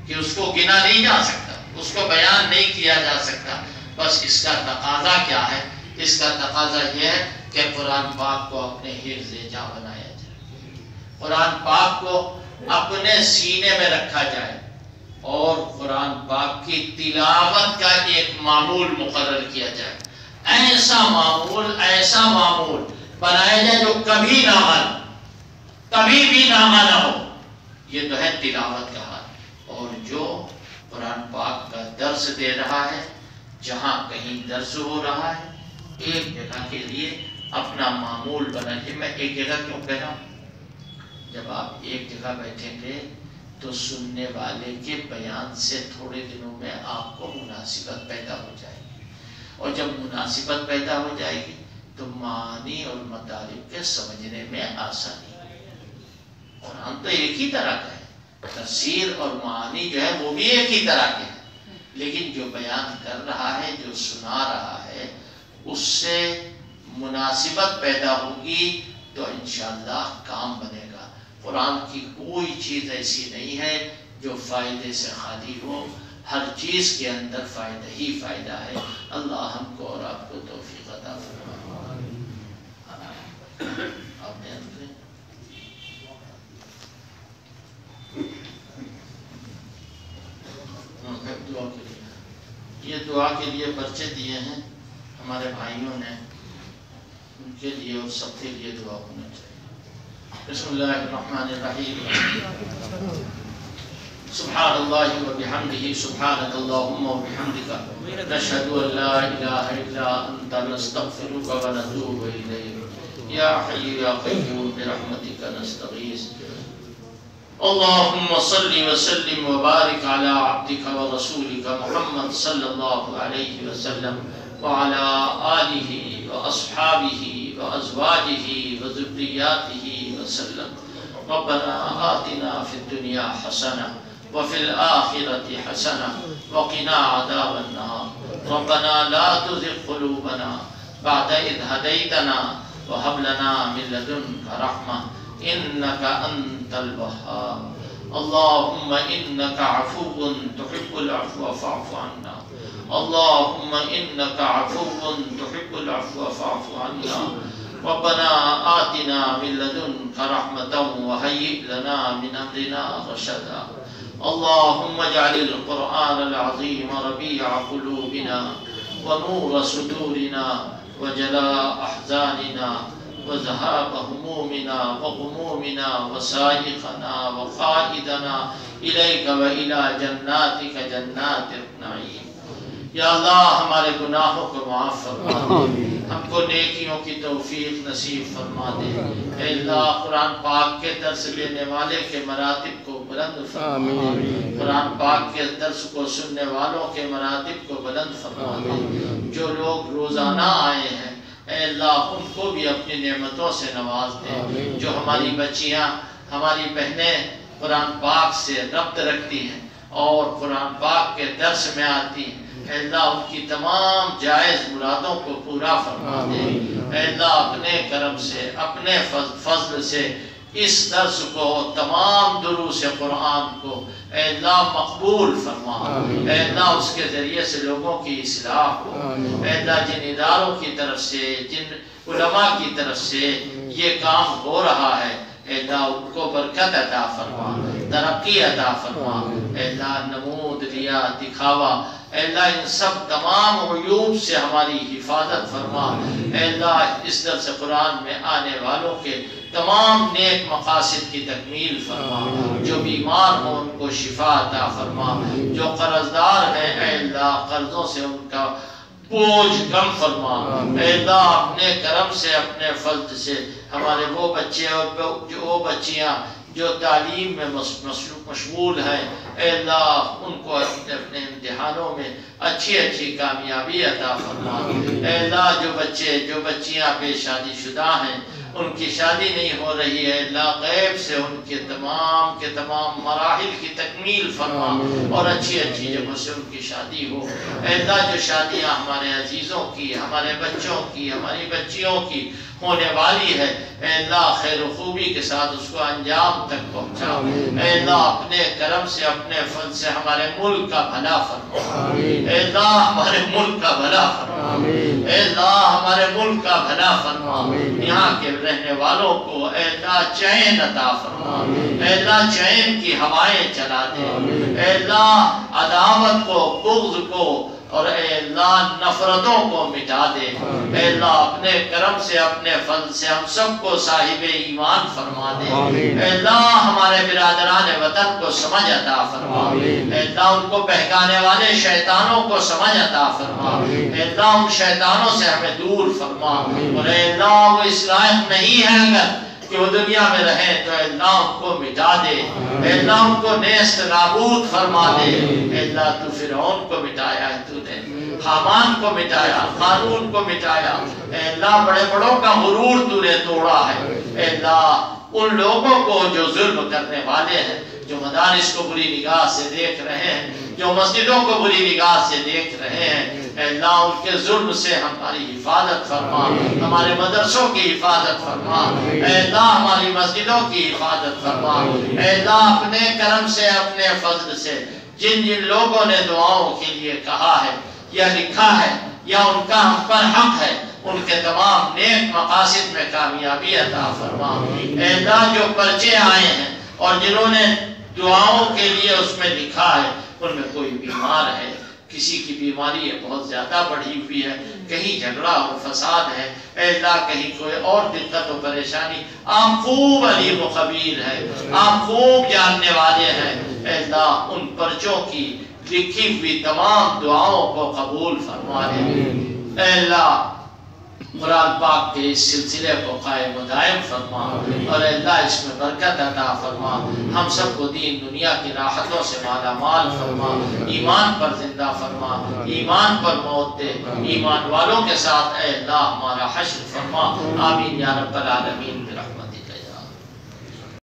کہ اس کو گنا نہیں جا سکتا، اس کو بیان نہیں کیا جا سکتا. بس اس کا تقاضا کیا ہے؟ اس کا تقاضا یہ ہے کہ قرآن پاک کو اپنے حفظ جاں بنایا جائے، قرآن پاک کو اپنے سینے میں رکھا جائے، اور قرآن پاک کی تلاوت کا ایک معمول مقرر کیا جائے. ایسا معمول بنایا جائے جو کبھی نہ آنا، کبھی بھی نامہ نہ ہو. یہ تو ہے تلاوت کا حال. اور جو قرآن پاک کا درس دے رہا ہے، جہاں کہیں درس ہو رہا ہے، ایک جگہ کے لیے اپنا معمول بنائیے. میں ایک جگہ کیوں کہہ رہا ہوں؟ جب آپ ایک جگہ بیٹھیں گے تو سننے والے کے بیان سے تھوڑے دنوں میں آپ کو مناسبت پیدا ہو جائے گی، اور جب مناسبت پیدا ہو جائے گی تو معانی اور مطالب کے سمجھنے میں آسانی ہوگی. قرآن تو ایک ہی طرح کا ہے، تفسیر اور معانی جو ہے وہ بھی ایک ہی طرح کے ہیں، لیکن جو بیان کر رہا ہے، جو سنا رہا ہے، اس سے مناسبت پیدا ہوگی تو انشاءاللہ کام بنے گا. قرآن کی کوئی چیز ایسی نہیں ہے جو فائدے سے خالی ہو، ہر چیز کے اندر فائدہ ہی فائدہ ہے. اللہ ہم کو اور آپ کو توفیق عطا فرمائے. دعا کے لیے، یہ دعا کے لیے پرچے دیے ہیں ہمارے بھائیوں نے، ان کے لیے اور سب کے لیے دعا ہونا چاہیے. بسم اللہ الرحمن الرحیم. سبحان اللہ وبحمدہ، سبحانک اللہم وبحمدک، نشہد ان لا الہ الا انت، نستغفرک ونتوب الیک. یا حی یا قیوم برحمتک نستغیث. اللہم صلی وسلم وبارک علی عبدک ورسولک محمد صلی اللہ علیہ وسلم وعلی آلہ واصحابہ وازواجہ وذریاتہ وسلم. ربنا آتنا فی الدنیا حسنہ وفی الآخرة حسنة وقنا عذاب النار. ربنا لا تزغ قلوبنا بعد إذ هديتنا وهب لنا من لدنك رحمة إنك أنت الوهاب. اللهم إنك عفو تحب العفو فاعف عنا. اللهم إنك عفو تحب العفو فاعف عنا. ربنا آتنا من لدنك رحمة وهيئ لنا من أمرنا رشدا. اللهم اجعل القرآن العظيم ربيع قلوبنا ونور صدورنا وجلاء أحزاننا وذهاب همومنا وغمومنا وسائقنا وقائدنا إليك وإلى جناتك جنات النعيم. یا اللہ ہمارے گناہوں کو معاف فرما دے، ہم کو نیکیوں کی توفیق نصیب فرما دے. اے اللہ قرآن پاک کے درس لینے والے کے مراتب کو بلند فرما دے، قرآن پاک کے درس کو سننے والوں کے مراتب کو بلند فرما دے. جو لوگ روزانہ آئے ہیں اے اللہ ان کو بھی اپنی نعمتوں سے نواز دے. جو ہماری بچیاں، ہماری بہنیں قرآن پاک سے ربط رکھتی ہیں اور قرآن پاک کے درس میں آتی ہیں، اے اللہ ان کی تمام جائز مرادوں کو پورا فرما دے. اے اللہ اپنے کرم سے، اپنے فضل سے اس درس کو، تمام دروس قرآن کو اے اللہ مقبول فرما. اے اللہ اس کے ذریعے سے لوگوں کی اصلاح ہو. اے اللہ جن اداروں کی طرف سے، جن علماء کی طرف سے یہ کام ہو رہا ہے اے اللہ ان کو برکت عطا فرما، ترقی عطا فرما. اے اللہ نمود، ریا، دکھاوا اے اللہ ان سب تمام عیوب سے ہماری حفاظت فرما. اے اللہ اس درس قرآن میں آنے والوں کے تمام نیک مقاصد کی تکمیل فرما. جو بیمار ہوں ان کو شفا عطا فرما. جو قرضدار ہیں اے اللہ قرضوں سے ان کا بوجھ کم فرما. اے اللہ اپنے کرم سے، اپنے فضل سے ہمارے وہ بچے اور جو وہ بچیاں جو تعلیم میں مشغول ہیں اے اللہ ان کو اپنے امتحانوں میں اچھی کامیابی عطا فرما. اے اللہ جو بچے جو بچیاں بے شادی شدہ ہیں ان کی شادی نہیں ہو رہی ہے، اللہ غیب سے ان کے تمام کے تمام مراحل کی تکمیل فرما اور اچھی اچھی جگہوں سے ان کی شادی ہو۔ اے اللہ جو شادیاں ہمارے عزیزوں کی، ہمارے بچوں کی، ہماری بچیوں کی ہونے والی ہے، اے اللہ خیر و خوبی کے ساتھ اس کو انجام تک پہنچا۔ اے اللہ اپنے کرم سے اپنے فضل سے ہمارے ملک کا بھلا فرما، اے اللہ ہمارے ملک کا بھلا فرما، اے اللہ ہمارے ملک کا بھلا فرما، یہاں کے رہنے والوں کو اے اللہ چین عطا فرما، اے اللہ چین کی ہوائیں چلا دے، اے اللہ عداوت کو، بغض کو اور اے اللہ نفرتوں کو مٹا دے، اے اللہ اپنے کرم سے اپنے فضل سے ہم سب کو صاحب ایمان فرما دے، اے اللہ ہمارے برادران وطن کو سمجھ عطا فرما، اے اللہ ان کو بہکانے والے شیطانوں کو سمجھ عطا فرما، اے اللہ ان شیطانوں سے ہمیں دور فرما، اور اے اللہ وہ اس لائق نہیں ہے اگر کہ وہ دنیا میں رہیں تو اے اللہ ان کو مٹا دے، اے اللہ ان کو نیست نابود فرما دے، اے اللہ تو فرعون کو مٹایا ہے، تو نے حامان کو مٹایا، قارون کو مٹایا، اے اللہ بڑے بڑوں کا غرور تو نے توڑا ہے، اے اللہ ان لوگوں کو جو ظلم کرنے والے ہیں، جو مدارس کو بری نگاہ سے دیکھ رہے ہیں، جو مسجدوں کو بری نگاہ سے دیکھ رہے ہیں، اے اللہ ان کے ظلم سے ہماری حفاظت فرما، ہمارے مدرسوں کی حفاظت فرما، اے اللہ ہماری مسجدوں کی حفاظت فرما، اے اللہ اپنے کرم سے اپنے فضل سے جن جن لوگوں نے دعاؤں کے لیے کہا ہے یا لکھا ہے یا ان کا ہم پر حق ہے، ان کے تمام نیک مقاصد میں کامیابی عطا فرما، اے اللہ جو پرچے آئے ہیں اور جنہوں نے دعاؤں کے لیے اس میں لکھا ہے ان میں کوئی بیمار ہے، کسی کی بیماری ہے بہت زیادہ بڑھی ہوئی ہے، کہیں جھگڑا اور فساد ہے، اے اللہ کہیں کوئی اور دقت و پریشانی، آپ خوب علیم و خبیر ہے، آپ خوب جاننے والے ہیں، اے اللہ ان پرچوں کی لکھی ہوئی تمام دعاؤں کو قبول فرما لے، اے اللہ قرآن پاک کے اس سلسلے کو قائم و دائم فرما، اور اے اللہ اس میں برکت عطا فرما، ہم سب کو دین دنیا کی راحتوں سے مالا مال فرما، ایمان پر زندہ فرما، ایمان پر موت دے، ایمان والوں کے ساتھ اے اللہ ہمارا حشر فرما، آمین یا رب العالمین برحمت۔